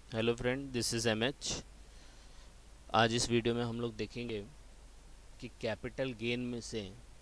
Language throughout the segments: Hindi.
Hello friend, this is MH. आज इस वीडियो में हम लोग देखेंगे कि कैपिटल गेन में से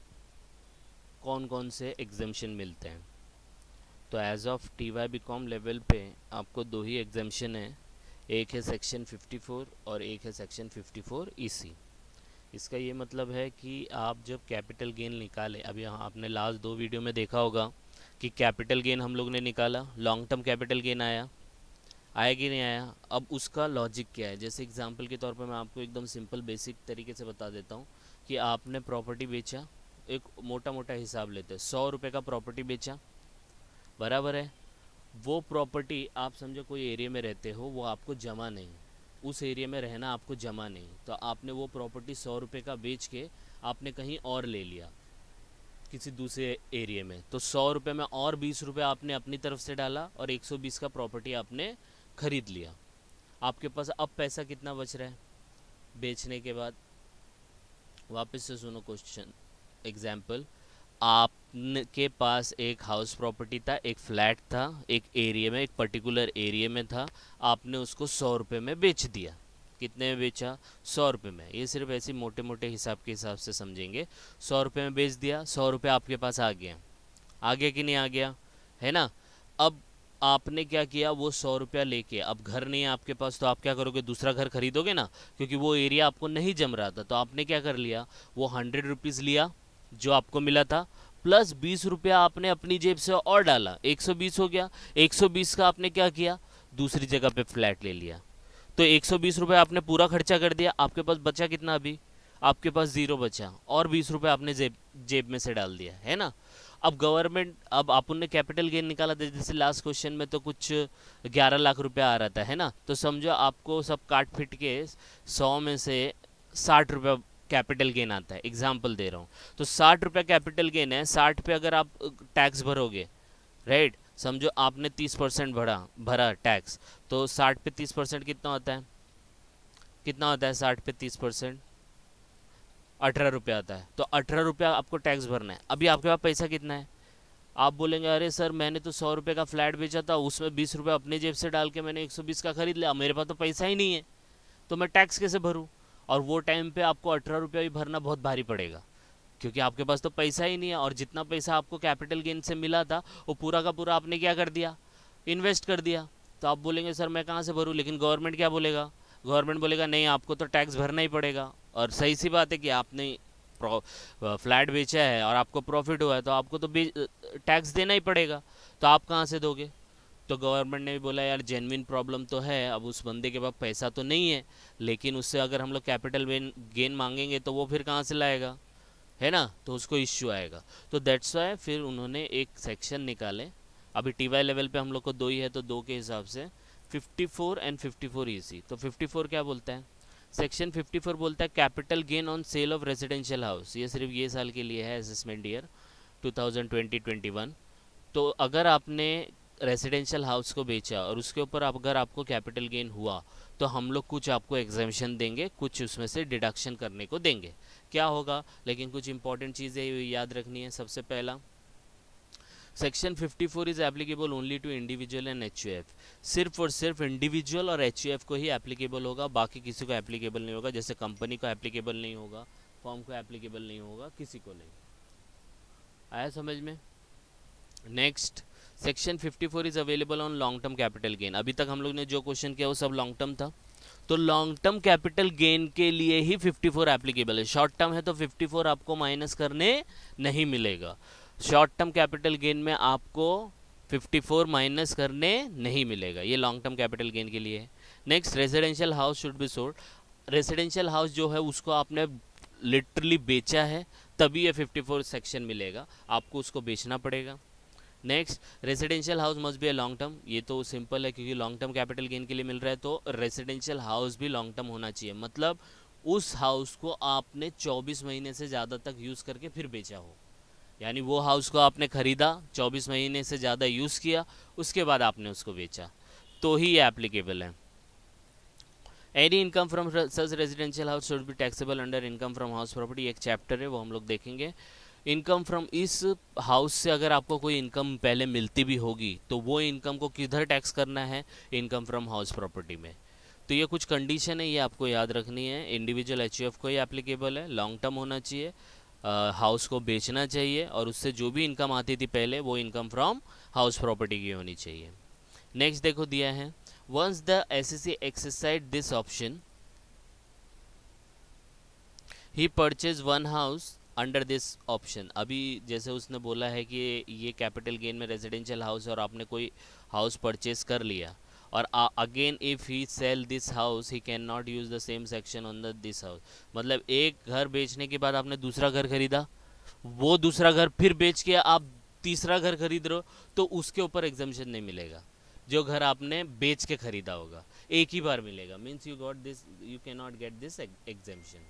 कौन कौन से एग्जाम्शन मिलते हैं। तो age of T Y B Com level पे आपको दो ही एग्जाम्शन है, एक है सेक्शन 54 और एक है सेक्शन 54 ईसी। इसका ये मतलब है कि आप जब कैपिटल गेन निकालें, अभी यहाँ आपने लास्ट दो वीडियो में देखा होगा कि कैपिटल गेन हम लोग ने निकाला, लॉन्ग टर्म कैपिटल गेन आया कि नहीं आया। अब उसका लॉजिक क्या है, जैसे एग्जांपल के तौर पर मैं आपको एकदम सिंपल बेसिक तरीके से बता देता हूँ कि आपने प्रॉपर्टी बेचा, एक मोटा मोटा हिसाब लेते हैं, 100 रुपये का प्रॉपर्टी बेचा, बराबर है। वो प्रॉपर्टी आप समझो कोई एरिया में रहते हो, वो आपको जमा नहीं, उस एरिया में रहना आपको जमा नहीं, तो आपने वो प्रॉपर्टी 100 रुपये का बेच के आपने कहीं और ले लिया किसी दूसरे एरिया में, तो 100 रुपये में और 20 रुपये आपने अपनी तरफ से डाला और 120 का प्रॉपर्टी आपने खरीद लिया। आपके पास अब पैसा कितना बच रहा है बेचने के बाद? वापस से सुनो क्वेश्चन। एग्जाम्पल, आपके पास एक हाउस प्रॉपर्टी था, एक फ्लैट था, एक एरिया में, एक पर्टिकुलर एरिया में था, आपने उसको 100 रुपये में बेच दिया। कितने में बेचा? 100 रुपये में। ये सिर्फ ऐसे मोटे मोटे हिसाब के हिसाब से समझेंगे। 100 रुपये में बेच दिया, 100 रुपये आपके पास आ गया कि नहीं आ गया, है ना। अब आपने क्या किया, वो 100 रुपया लेके, अब घर नहीं है आपके पास, तो आप क्या करोगे, दूसरा घर खरीदोगे ना, क्योंकि वो एरिया आपको नहीं जम रहा था। तो आपने क्या कर लिया, वो 100 रुपीज़ लिया जो आपको मिला था, प्लस 20 रुपया आपने अपनी जेब से और डाला, 120 हो गया। 120 का आपने क्या किया, दूसरी जगह पे फ्लैट ले लिया। तो 120 रुपये आपने पूरा खर्चा कर दिया, आपके पास बचा कितना अभी? आपके पास ज़ीरो बचा, और 20 रुपये आपने जेब जेब में से डाल दिया, है ना। अब गवर्नमेंट, अब अपन ने कैपिटल गेन निकाला था, जैसे लास्ट क्वेश्चन में तो कुछ 11 लाख रुपया आ रहा था, है ना। तो समझो आपको सब काट फिट के 100 में से 60 रुपया कैपिटल गेन आता है, एग्जाम्पल दे रहा हूँ। तो 60 रुपया कैपिटल गेन है, 60 पे अगर आप टैक्स भरोगे, राइट, समझो आपने 30% भरा टैक्स, तो 60 पे 30% कितना होता है? कितना होता है 60 पे 30%? 18 रुपया आता है। तो 18 रुपया आपको टैक्स भरना है। अभी आपके पास पैसा कितना है? आप बोलेंगे अरे सर मैंने तो 100 रुपये का फ्लैट बेचा था, उसमें 20 रुपये अपने जेब से डाल के मैंने 120 का खरीद लिया, मेरे पास तो पैसा ही नहीं है, तो मैं टैक्स कैसे भरूँ? और वो टाइम पे आपको 18 रुपया भी भरना बहुत भारी पड़ेगा, क्योंकि आपके पास तो पैसा ही नहीं है, और जितना पैसा आपको कैपिटल गेन से मिला था वो पूरा का पूरा आपने क्या कर दिया, इन्वेस्ट कर दिया। तो आप बोलेंगे सर मैं कहाँ से भरूँ, लेकिन गवर्नमेंट क्या बोलेगा, गवर्नमेंट बोलेगा नहीं आपको तो टैक्स भरना ही पड़ेगा। और सही सी बात है कि आपने फ्लैट बेचा है और आपको प्रॉफिट हुआ है, तो आपको तो टैक्स देना ही पड़ेगा। तो आप कहाँ से दोगे? तो गवर्नमेंट ने भी बोला यार जेन्युइन प्रॉब्लम तो है, अब उस बंदे के पास पैसा तो नहीं है, लेकिन उससे अगर हम लोग कैपिटल गेन मांगेंगे तो वो फिर कहाँ से लाएगा, है ना, तो उसको इश्यू आएगा। तो दैट्स वाई फिर उन्होंने एक सेक्शन निकाले। अभी टीवाई लेवल पे हम लोग को दो ही है, तो दो के हिसाब से 54 एंड 54 ईसी। तो 54 क्या बोलता है, सेक्शन 54 बोलता है capital gain on sale of residential house. ये सिर्फ ये साल के लिए है, असेसमेंट ईयर 2020-21। तो अगर आपने रेजिडेंशियल हाउस को बेचा और उसके ऊपर अगर आपको कैपिटल गेन हुआ, तो हम लोग कुछ आपको एग्जेम्पशन देंगे, कुछ उसमें से डिडक्शन करने को देंगे। क्या होगा, लेकिन कुछ इंपॉर्टेंट चीज़ें याद रखनी है। सबसे पहला, section 54 is applicable only to individual and HUF. सिर्फ और सिर्फ इंडिविजुअल और एचयूएफ को ही एप्लीकेबल होगा, बाकी किसी को एप्लीकेबल नहीं होगा। जैसे कंपनी को एप्लीकेबल नहीं होगा, फॉर्म को एप्लीकेबल नहीं होगा, किसी को नहीं। आया समझ में? Next, section 54 is available on long term capital gain. अभी तक हम लोग ने जो क्वेश्चन किया वो सब लॉन्ग टर्म था, तो लॉन्ग टर्म कैपिटल गेन के लिए ही 54 एप्लीकेबल है। शॉर्ट टर्म है तो 54 आपको माइनस करने नहीं मिलेगा। शॉर्ट टर्म कैपिटल गेन में आपको 54 माइनस करने नहीं मिलेगा, ये लॉन्ग टर्म कैपिटल गेन के लिए है। Next, residential house should be sold. Residential house जो है उसको आपने लिटरली बेचा है, तभी ये 54 सेक्शन मिलेगा, आपको उसको बेचना पड़ेगा। Next, residential house must be a long term. ये तो सिंपल है, क्योंकि लॉन्ग टर्म कैपिटल गेन के लिए मिल रहा है, तो रेजिडेंशियल हाउस भी लॉन्ग टर्म होना चाहिए। मतलब उस हाउस को आपने 24 महीने से ज़्यादा तक यूज़ करके फिर बेचा हो, यानी वो हाउस को आपने ख़रीदा, 24 महीने से ज़्यादा यूज़ किया, उसके बाद आपने उसको बेचा, तो ही ये एप्लीकेबल है। Any income from such residential house should be taxable under income from house property. एक चैप्टर है वो हम लोग देखेंगे। इनकम फ्रॉम इस हाउस से अगर आपको कोई इनकम पहले मिलती भी होगी तो वो इनकम को किधर टैक्स करना है, इनकम फ्रॉम हाउस प्रॉपर्टी में। तो ये कुछ कंडीशन है, ये आपको याद रखनी है। इंडिविजुअल एचयूएफ को ही एप्लीकेबल है, लॉन्ग टर्म होना चाहिए, हाउस को बेचना चाहिए और उससे जो भी इनकम आती थी पहले वो इनकम फ्रॉम हाउस प्रॉपर्टी की होनी चाहिए। नेक्स्ट देखो दिया है, once the SSC exercise this option he purchase one house under this option. अभी जैसे उसने बोला है कि ये कैपिटल गेन में रेजिडेंशियल हाउस और आपने कोई हाउस परचेज कर लिया और again if he sell this house he can not use the same section on the this house. मतलब एक घर बेचने के बाद आपने दूसरा घर खरीदा, वो दूसरा घर फिर बेच के आप तीसरा घर खरीद रहे हो तो उसके ऊपर एग्जाम्शन नहीं मिलेगा। जो घर आपने बेच के खरीदा होगा एक ही बार मिलेगा, means you got this, you can not get this exemption.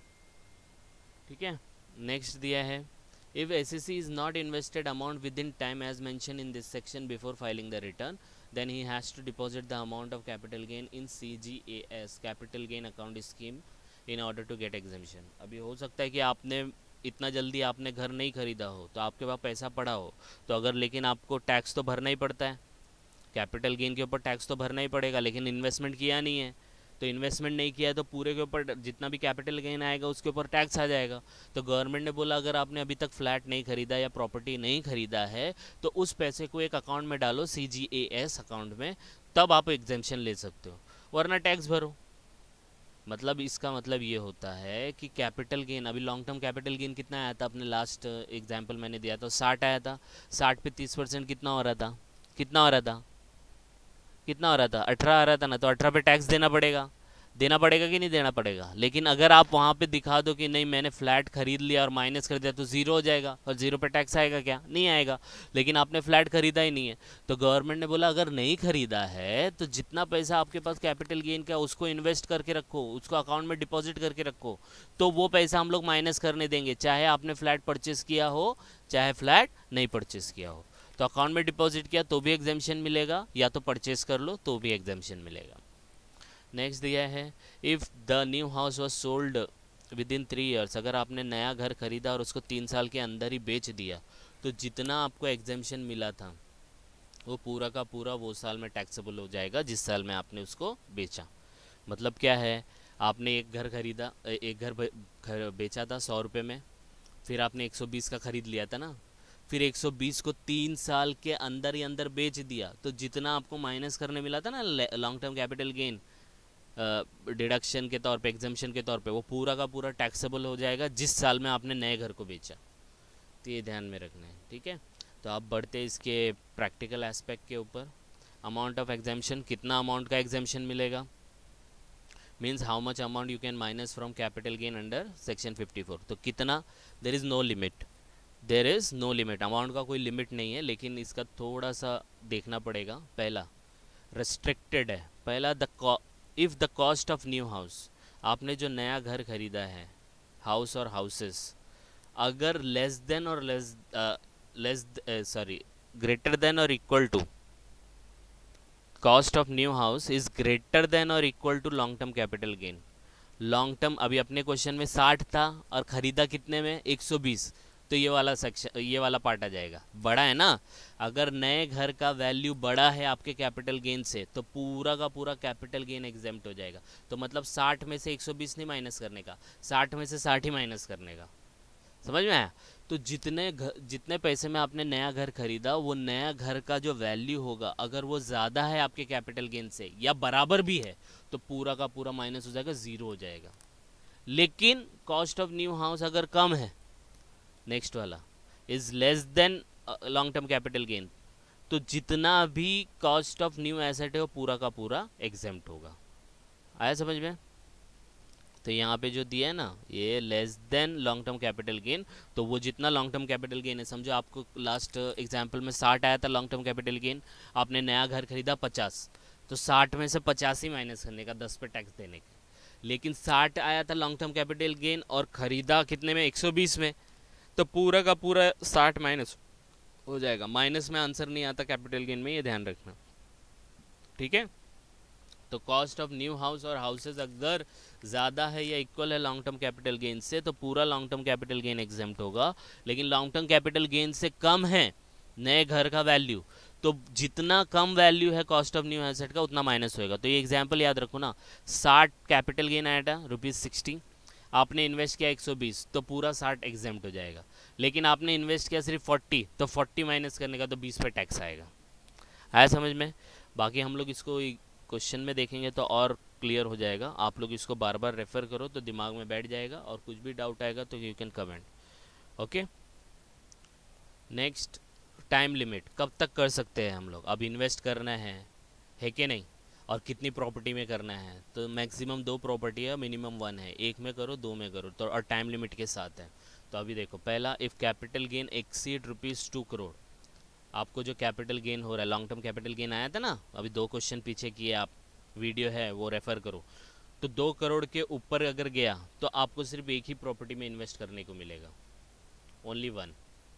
ठीक है। नेक्स्ट दिया है, if SSC is not invested amount within time as mention in this section before filing the return then he has to deposit the amount of capital gain in CGAS capital gain account scheme in order to get exemption. अभी हो सकता है कि आपने इतना जल्दी आपने घर नहीं खरीदा हो तो आपके पास पैसा पड़ा हो तो अगर, लेकिन आपको टैक्स तो भरना ही पड़ता है, कैपिटल गेन के ऊपर टैक्स तो भरना ही पड़ेगा, लेकिन इन्वेस्टमेंट किया नहीं है तो इन्वेस्टमेंट नहीं किया है तो पूरे के ऊपर जितना भी कैपिटल गेन आएगा उसके ऊपर टैक्स आ जाएगा। तो गवर्नमेंट ने बोला अगर आपने अभी तक फ्लैट नहीं खरीदा या प्रॉपर्टी नहीं खरीदा है तो उस पैसे को एक अकाउंट में डालो, CGAS अकाउंट में, तब आप एग्जेम्पशन ले सकते हो, वरना टैक्स भरो। मतलब इसका मतलब ये होता है कि कैपिटल गेन, अभी लॉन्ग टर्म कैपिटल गेन कितना आया था, अपने लास्ट एग्जाम्पल मैंने दिया था 60 आया था, 60 पे 30% कितना हो रहा था, कितना हो रहा था, कितना हो रहा था, 18 आ रहा था ना, तो 18 पे टैक्स देना पड़ेगा, देना पड़ेगा कि नहीं देना पड़ेगा। लेकिन अगर आप वहाँ पे दिखा दो कि नहीं मैंने फ्लैट खरीद लिया और माइनस कर दिया तो ज़ीरो हो जाएगा, और ज़ीरो पे टैक्स आएगा क्या, नहीं आएगा। लेकिन आपने फ्लैट खरीदा ही नहीं है तो गवर्नमेंट ने बोला अगर नहीं खरीदा है तो जितना पैसा आपके पास कैपिटल गेन का उसको इन्वेस्ट करके रखो, उसको अकाउंट में डिपॉजिट करके रखो, तो वो पैसा हम लोग माइनस करने देंगे, चाहे आपने फ्लैट परचेस किया हो चाहे फ्लैट नहीं परचेस किया हो। तो अकाउंट में डिपॉजिट किया तो भी एग्जाम्शन मिलेगा, या तो परचेस कर लो तो भी एग्जाम्शन मिलेगा। नेक्स्ट दिया है, if the new house was sold within 3 years, अगर आपने नया घर खरीदा और उसको 3 साल के अंदर ही बेच दिया तो जितना आपको एग्जाम्शन मिला था वो पूरा का पूरा वो साल में टैक्सेबल हो जाएगा जिस साल में आपने उसको बेचा। मतलब क्या है, आपने एक घर खरीदा, एक घर बेचा था 100 रुपये में, फिर आपने 120 का खरीद लिया था ना, फिर 120 को 3 साल के अंदर ही अंदर बेच दिया तो जितना आपको माइनस करने मिला था ना long term capital gain deduction के तौर पे, एग्जाम्शन के तौर पे, वो पूरा का पूरा टैक्सेबल हो जाएगा जिस साल में आपने नए घर को बेचा। तो ये ध्यान में रखना है। ठीक है, तो आप बढ़ते इसके प्रैक्टिकल एस्पेक्ट के ऊपर। अमाउंट ऑफ एग्जाम्शन, कितना अमाउंट का एग्जाम्शन मिलेगा, means how much amount you can minus from capital gain under section 54। तो कितना, there is no limit, there is no limit, amount का कोई लिमिट नहीं है, लेकिन इसका थोड़ा सा देखना पड़ेगा। पहला रेस्ट्रिक्टेड है, पहला if the cost of new house, आपने जो नया घर खरीदा है, हाउस और हाउसेस, अगर लेस देन और ग्रेटर देन और equal to, cost of new house is greater than और equal to long term capital gain. Long term अभी अपने क्वेश्चन में 60 था और ख़रीदा कितने में, 120, तो ये वाला सेक्शन, ये वाला पार्ट आ जाएगा, बड़ा है ना। अगर नए घर का वैल्यू बड़ा है आपके कैपिटल गेन से तो पूरा का पूरा कैपिटल गेन एग्जेम्प्ट हो जाएगा। तो मतलब 60 में से 120 नहीं माइनस करने का, 60 में से 60 ही माइनस करने का, समझ में आया। तो जितने पैसे में आपने नया घर खरीदा, वो नया घर का जो वैल्यू होगा अगर वो ज़्यादा है आपके कैपिटल गेन से या बराबर भी है तो पूरा का पूरा माइनस हो जाएगा, ज़ीरो हो जाएगा। लेकिन कॉस्ट ऑफ न्यू हाउस अगर कम है, नेक्स्ट वाला is less than long term capital gain, तो जितना भी कॉस्ट ऑफ न्यू एसेट है वो पूरा का पूरा एग्जेम्प्ट होगा। आया समझ में। तो यहाँ पे जो दिया है ना, ये less than long term capital gain, तो वो जितना लॉन्ग टर्म कैपिटल गेन है, समझो आपको लास्ट एग्जांपल में 60 आया था लॉन्ग टर्म कैपिटल गेन, आपने नया घर खरीदा 50, तो 60 में से 50 ही माइनस करने का, 10 पे टैक्स देने का। लेकिन 60 आया था लॉन्ग टर्म कैपिटल गेन और ख़रीदा कितने में, 120 में, तो पूरा का पूरा 60 माइनस हो जाएगा। माइनस में आंसर नहीं आता कैपिटल गेन में, ये ध्यान रखना, ठीक है। तो कॉस्ट ऑफ न्यू हाउस और हाउसेज अगर ज़्यादा है या इक्वल है लॉन्ग टर्म कैपिटल गेन से तो पूरा long term capital gain exempt होगा, लेकिन लॉन्ग टर्म कैपिटल गेन से कम है नए घर का वैल्यू तो जितना कम वैल्यू है कॉस्ट ऑफ न्यू एसेट का उतना माइनस होएगा। तो ये एग्जांपल याद रखो ना, 60 कैपिटल गेन आया था ₹60, आपने इन्वेस्ट किया 120 तो पूरा 60 एग्जेम्प्ट हो जाएगा, लेकिन आपने इन्वेस्ट किया सिर्फ 40 तो 40 माइनस करने का तो 20 पे टैक्स आएगा। आया समझ में? बाकी हम लोग इसको क्वेश्चन में देखेंगे तो और क्लियर हो जाएगा, आप लोग इसको बार बार रेफर करो तो दिमाग में बैठ जाएगा, और कुछ भी डाउट आएगा तो you can comment. Okay, next time limit कब तक कर सकते हैं हम लोग। अब इन्वेस्ट करना है कि नहीं, और कितनी प्रॉपर्टी में करना है, तो मैक्सिमम 2 प्रॉपर्टी है, मिनिमम 1 है, 1 में करो 2 में करो, तो और टाइम लिमिट के साथ है। तो अभी देखो, पहला, if capital gain exceed ₹2 crore, आपको जो कैपिटल गेन हो रहा है, लॉन्ग टर्म कैपिटल गेन आया था ना, अभी 2 क्वेश्चन पीछे किए आप, वीडियो है वो रेफ़र करो, तो 2 करोड़ के ऊपर अगर गया तो आपको सिर्फ एक ही प्रॉपर्टी में इन्वेस्ट करने को मिलेगा, ओनली 1।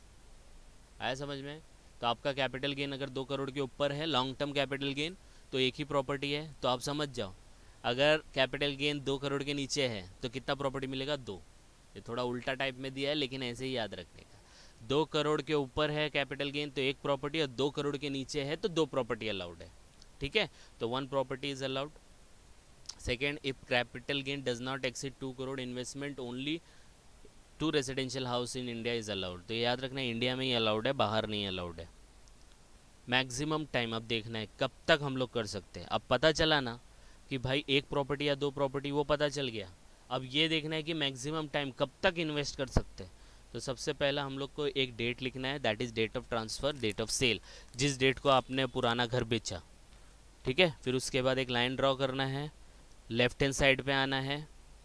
आया समझ में? तो आपका कैपिटल गेन अगर 2 करोड़ के ऊपर है, लॉन्ग टर्म कैपिटल गेन, तो एक ही प्रॉपर्टी है, तो आप समझ जाओ। अगर कैपिटल गेन 2 करोड़ के नीचे है तो कितना प्रॉपर्टी मिलेगा? 2। ये थोड़ा उल्टा टाइप में दिया है लेकिन ऐसे ही याद रखने का। 2 करोड़ के ऊपर है कैपिटल गेन तो 1 प्रॉपर्टी, और 2 करोड़ के नीचे है तो 2 प्रॉपर्टी अलाउड है, ठीक है? तो 1 property is allowed. Second, if capital gain does not exceed 2 crore, investment only 2 residential house in India is allowed. तो याद रखना, इंडिया में ही अलाउड है, बाहर नहीं अलाउड है। मैक्सिमम टाइम अब देखना है कब तक हम लोग कर सकते हैं। अब पता चला ना कि भाई 1 प्रॉपर्टी या 2 प्रॉपर्टी, वो पता चल गया। अब ये देखना है कि मैक्सिमम टाइम कब तक इन्वेस्ट कर सकते हैं। तो सबसे पहला हम लोग को एक डेट लिखना है, that is date of transfer, date of sale, जिस डेट को आपने पुराना घर बेचा, ठीक है? फिर उसके बाद एक लाइन ड्रॉ करना है, लेफ्ट हैंड साइड पे आना है,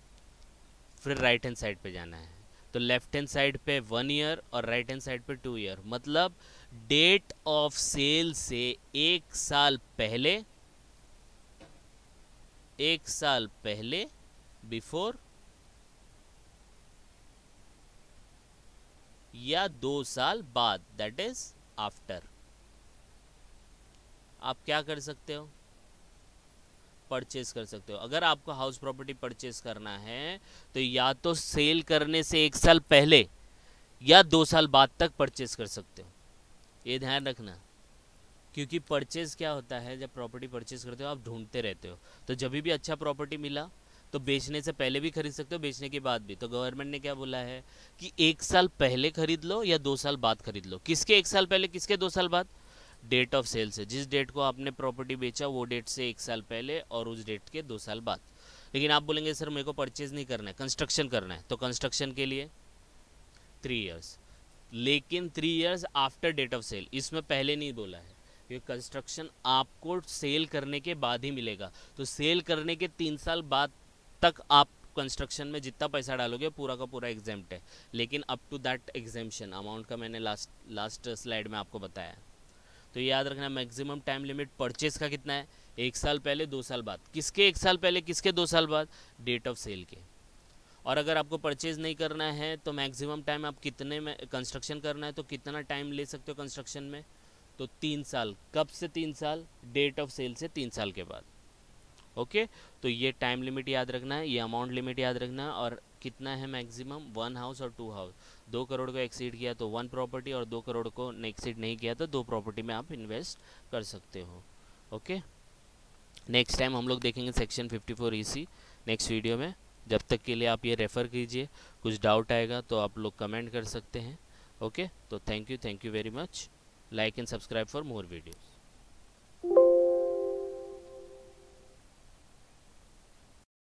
फिर राइट हैंड साइड पे जाना है। तो लेफ्ट हैंड साइड पे 1 ईयर और राइट हैंड साइड पे 2 ईयर, मतलब डेट ऑफ सेल से 1 साल पहले, 1 साल पहले बिफोर, या 2 साल बाद, दैट इज आफ्टर। आप क्या कर सकते हो? परचेज कर सकते हो। अगर आपको हाउस प्रॉपर्टी परचेज करना है तो या तो सेल करने से 1 साल पहले या 2 साल बाद तक परचेज कर सकते हो, ये ध्यान रखना। क्योंकि परचेज क्या होता है, जब प्रॉपर्टी परचेज करते हो आप ढूंढते रहते हो, तो जब भी अच्छा प्रॉपर्टी मिला तो बेचने से पहले भी खरीद सकते हो, बेचने के बाद भी। तो गवर्नमेंट ने क्या बोला है कि 1 साल पहले खरीद लो या 2 साल बाद खरीद लो। किसके 1 साल पहले, किसके 2 साल बाद? डेट ऑफ सेल से, जिस डेट को आपने प्रॉपर्टी बेचा वो डेट से 1 साल पहले और उस डेट के 2 साल बाद। लेकिन आप बोलेंगे सर मेरे को परचेज नहीं करना है, कंस्ट्रक्शन करना है, तो कंस्ट्रक्शन के लिए 3 इयर्स, लेकिन 3 years after date of sale, इसमें पहले नहीं बोला है, क्योंकि कंस्ट्रक्शन आपको सेल करने के बाद ही मिलेगा। तो सेल करने के 3 साल बाद तक आप कंस्ट्रक्शन में जितना पैसा डालोगे पूरा का पूरा एग्जेम्प्ट है, लेकिन up to that exemption amount का मैंने लास्ट स्लाइड में आपको बताया। तो याद रखना, मैक्सिमम टाइम लिमिट परचेज का कितना है? 1 साल पहले 2 साल बाद। किसके 1 साल पहले, किसके 2 साल बाद? डेट ऑफ सेल के। और अगर आपको परचेज नहीं करना है तो मैक्सिमम टाइम आप कितने में कंस्ट्रक्शन करना है, तो कितना टाइम ले सकते हो कंस्ट्रक्शन में? तो 3 साल। कब से 3 साल? डेट ऑफ सेल से 3 साल के बाद। ओके, तो ये टाइम लिमिट याद रखना है, ये अमाउंट लिमिट याद रखना है, और कितना है मैक्सिमम? 1 हाउस और 2 हाउस। 2 करोड़ को एक्सीड किया तो 1 प्रॉपर्टी, और 2 करोड़ को एक्सीड नहीं किया तो 2 प्रॉपर्टी में आप इन्वेस्ट कर सकते हो। ओके, नेक्स्ट टाइम हम लोग देखेंगे सेक्शन 54 EC नेक्स्ट वीडियो में। जब तक के लिए आप ये रेफ़र कीजिए, कुछ डाउट आएगा तो आप लोग कमेंट कर सकते हैं। ओके, तो thank you very much. Like and subscribe for more videos.